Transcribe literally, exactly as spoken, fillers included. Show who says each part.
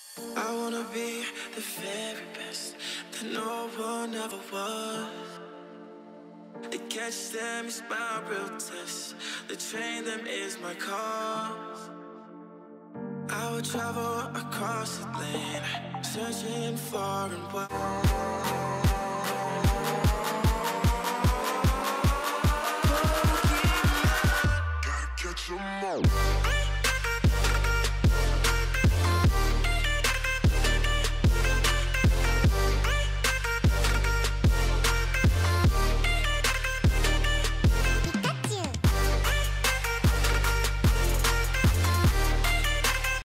Speaker 1: I wanna be the very best that no one ever was. To catch them is my real test. To train them is my cause. I would travel across the land, searching far and wide.